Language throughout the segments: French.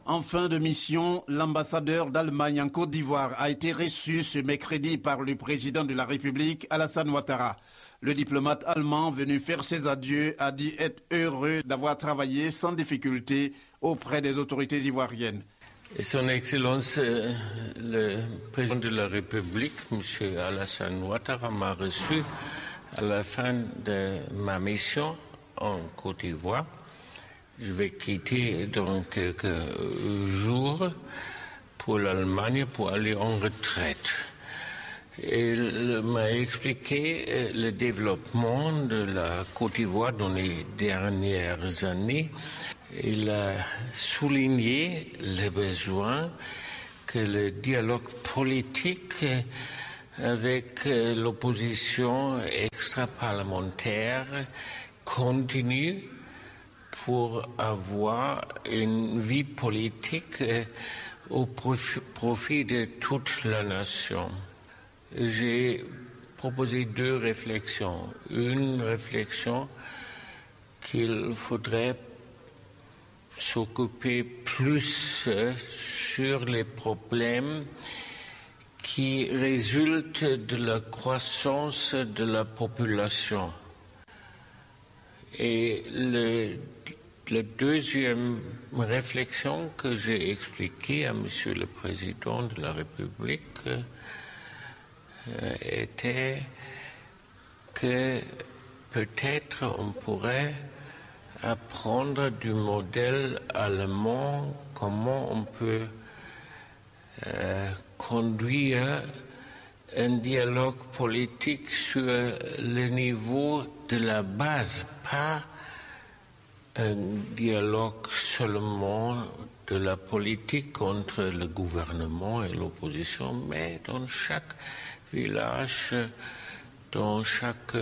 En fin de mission, l'ambassadeur d'Allemagne en Côte d'Ivoire a été reçu ce mercredi par le président de la République, Alassane Ouattara. Le diplomate allemand venu faire ses adieux a dit être heureux d'avoir travaillé sans difficulté auprès des autorités ivoiriennes. Son Excellence, le président de la République, M. Alassane Ouattara, m'a reçu à la fin de ma mission en Côte d'Ivoire. Je vais quitter dans quelques jours pour l'Allemagne pour aller en retraite. Il m'a expliqué le développement de la Côte d'Ivoire dans les dernières années. Il a souligné le besoin que le dialogue politique avec l'opposition extra-parlementaire continue pour avoir une vie politique au profit de toute la nation. J'ai proposé deux réflexions. Une réflexion qu'il faudrait s'occuper plus sur les problèmes qui résultent de la croissance de la population. Et la deuxième réflexion que j'ai expliquée à Monsieur le Président de la République était que peut-être on pourrait apprendre du modèle allemand comment on peut conduire un dialogue politique sur le niveau de la base, pas un dialogue seulement de la politique entre le gouvernement et l'opposition, mais dans chaque village, dans chaque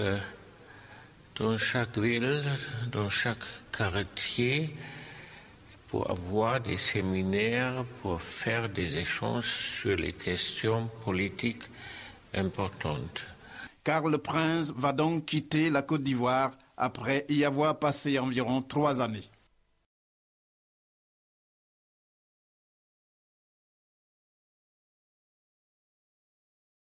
ville, dans chaque quartier, pour avoir des séminaires, pour faire des échanges sur les questions politiques importantes. Karl Prinz va donc quitter la Côte d'Ivoire après y avoir passé environ 3 années.